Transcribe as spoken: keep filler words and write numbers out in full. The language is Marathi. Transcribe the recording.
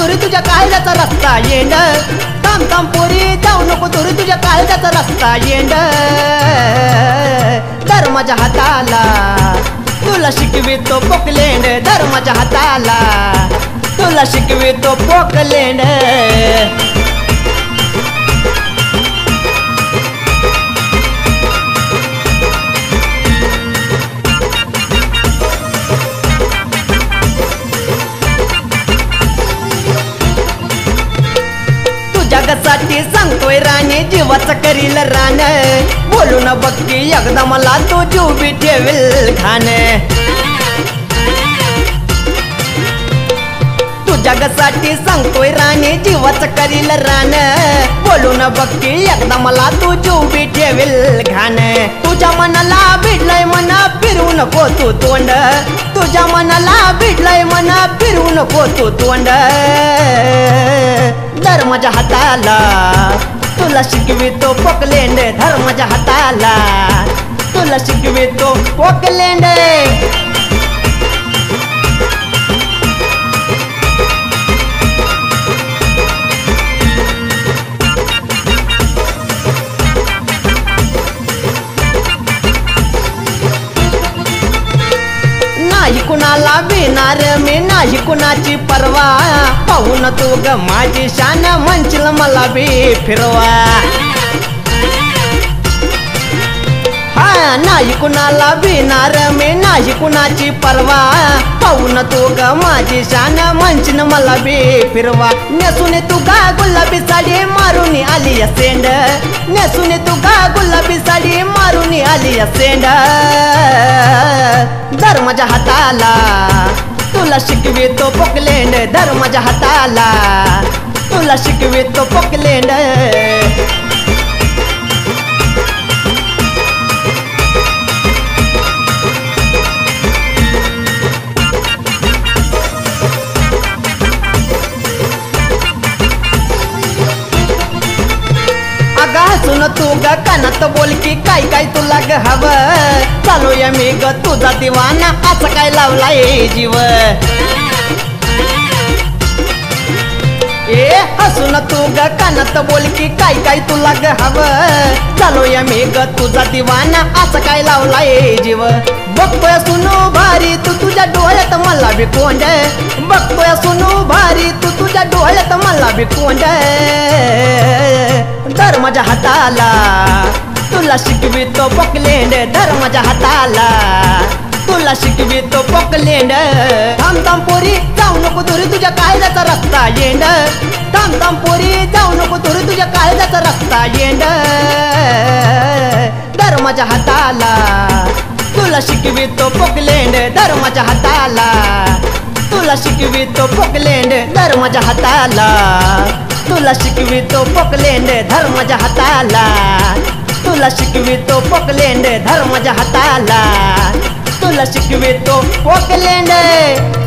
दुरी तुझ्या काळजाचा रस्ता येंड थांब थांब पोरी जाऊ नको दुरी तुझ्या काळजाचा रस्ता येंड धर्माच्या हाताला तुला शिकवितो पोकलेंड धर्माच्या हाताला तुला शिकवितो पोकलेंड जगासाठी सांगतोय राणी जीवाचं करील रान बोलू न बघी एकदा मला तो जीव बी ठेवेल खान तू जगासाठी सांगतोय राणी जीवाचं करील रान बोलू न बघी एकदा मला तो जीव बी ठेवेल घाण तुझ्या मनाला भिडलंय मना फिरू नको तू तोंड तुझ्या मनाला भिडलंय मना फिरू नको तू तोंड धर्माच्या हाताला तुला शिकवितो पोकलेंड धर्माच्या हाताला तुला शिकवितो पोकलेंड नाही कुणाला भिणार मी नाही कुणाची परवा पाहून तू ग माझी शान म्हणशील मला बी फिरवा हा नाही कुणाला भिणार मी नाही कुणाची परवा पाहून तू ग माझी शान म्हणशील मला बी फिरवा नेसून तू गा गुलाबी साडी मारून आली सेंड नेसून तू गा गुलाबी साडी मारून आली सेंड धर्माच्या हाताला तुला शिकवितो पोकलेंड धर्माच्या हाताला तुला शिकवितो पोकलेंड सुन तू ग कानात बोल की काय काय तुला ग हवं चालूया मी ग तुझा दिवाना असं काय लावलाय जीव ए हसून तू ग कानात बोल की काय काय तुला ग हवं चालूया मी ग तुझा दिवाना असं काय लावलाय जीव बघतोय सुनू भारी तू तुझ्या डोळ्यात मला बी कोंड बघतोय सुनू भारी तू तुझ्या डोळ्यात मला बी कोंड धर्माच्या हाताला तुला शिकवितो पोकलेंड धर्माच्या हाताला तुला शिकवितो पोकलेंड थांब थांब पोरी जाऊ नको दुरी तुझ्या काळजाचा रस्ता येंड थांब थांब पोरी जाऊ नको दुरी तुझ्या काळजाचा रस्ता येंड धर्माच्या हाताला तुला शिकवितो पोकलेंड धर्माच्या हाताला तुला शिकवितो पोकलेंड धर्माच्या हाताला तुला शिकवितो पोकलेंड धर्माच्या हाताला तुला शिकवितो पोकलेंड धर्माच्या हाताला तुला शिकवितो पोकलेंड